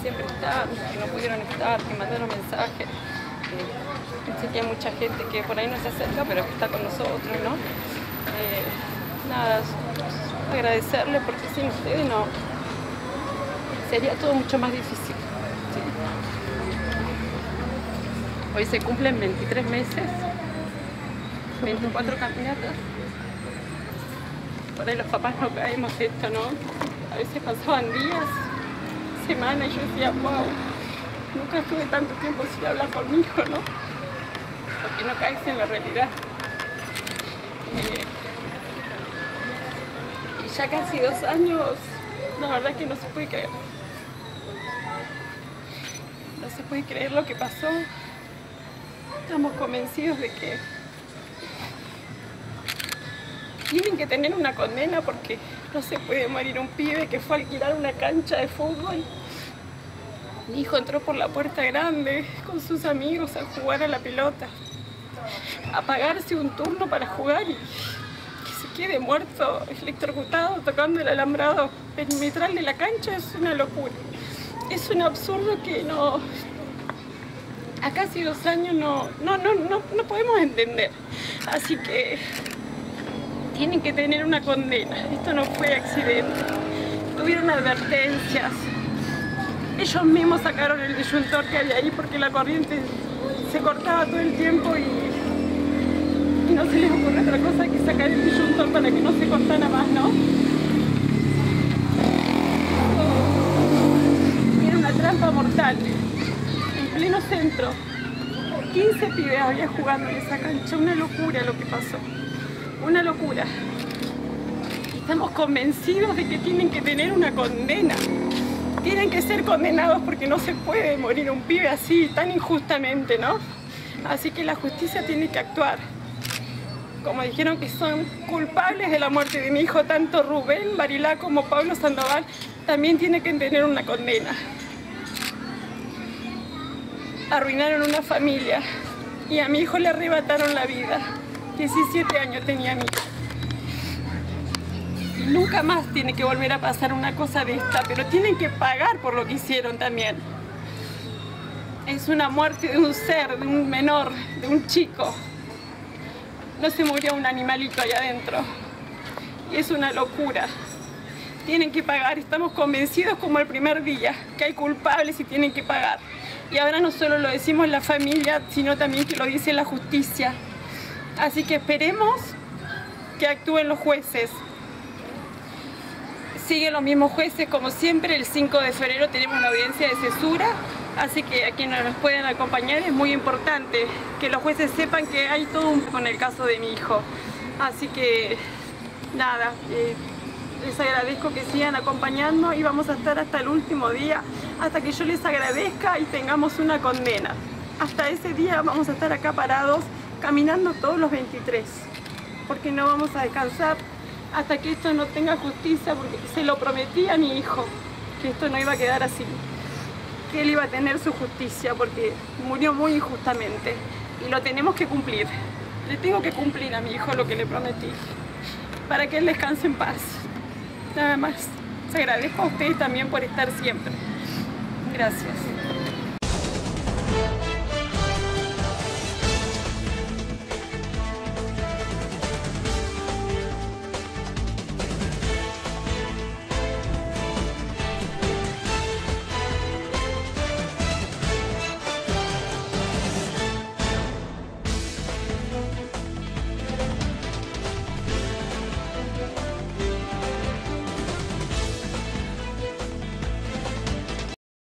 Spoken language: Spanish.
siempre están, que no pudieron estar, que mandaron mensajes. Sé que hay mucha gente que por ahí no se acerca, pero que está con nosotros, ¿no? Nada, agradecerle porque sin ustedes no sería todo mucho más difícil. Sí. Hoy se cumplen 23 meses, 24 caminatas. Por ahí los papás no caemos esto, ¿no? A veces pasaban días, semanas, y yo decía, wow, nunca estuve tanto tiempo sin hablar con mi hijo, ¿no? Porque no caes en la realidad. Y ya casi 2 años, la verdad que no se puede creer. No se puede creer lo que pasó. Estamos convencidos de que tienen que tener una condena porque no se puede morir un pibe que fue a alquilar una cancha de fútbol. Mi hijo entró por la puerta grande con sus amigos a jugar a la pelota, a pagarse un turno para jugar y que se quede muerto, electrocutado, tocando el alambrado perimetral de la cancha. Es una locura. Es un absurdo que no... A casi 2 años no podemos entender. Así que tienen que tener una condena. Esto no fue accidente. Tuvieron advertencias. Ellos mismos sacaron el disyuntor que había ahí porque la corriente se cortaba todo el tiempo y no se les ocurre otra cosa que sacar el disyuntor para que no se cortara más, ¿no? Era una trampa mortal. En pleno centro. 15 pibes había jugando en esa cancha. Una locura lo que pasó. Una locura. Estamos convencidos de que tienen que tener una condena. Tienen que ser condenados porque no se puede morir un pibe así, tan injustamente, ¿no? Así que la justicia tiene que actuar. Como dijeron que son culpables de la muerte de mi hijo, tanto Rubén Barilá como Pablo Sandoval, también tienen que tener una condena. Arruinaron una familia y a mi hijo le arrebataron la vida. 17 años tenía mi hijo. Y nunca más tiene que volver a pasar una cosa de esta, pero tienen que pagar por lo que hicieron también. Es una muerte de un ser, de un menor, de un chico. No se murió un animalito allá adentro. Y es una locura. Tienen que pagar, estamos convencidos como el primer día, que hay culpables y tienen que pagar. Y ahora no solo lo decimos la familia, sino también que lo dice la justicia. Así que esperemos que actúen los jueces. Siguen los mismos jueces, como siempre. El 5 de febrero tenemos una audiencia de cesura, así que a quienes nos pueden acompañar es muy importante que los jueces sepan que hay todo un con el caso de mi hijo. Así que nada, les agradezco que sigan acompañando y vamos a estar hasta el último día, hasta que yo les agradezca y tengamos una condena. Hasta ese día vamos a estar acá parados, caminando todos los 23, porque no vamos a descansar hasta que esto no tenga justicia, porque se lo prometí a mi hijo, que esto no iba a quedar así, que él iba a tener su justicia, porque murió muy injustamente y lo tenemos que cumplir. Le tengo que cumplir a mi hijo lo que le prometí, para que él descanse en paz. Nada más. Les agradezco a ustedes también por estar siempre. Gracias.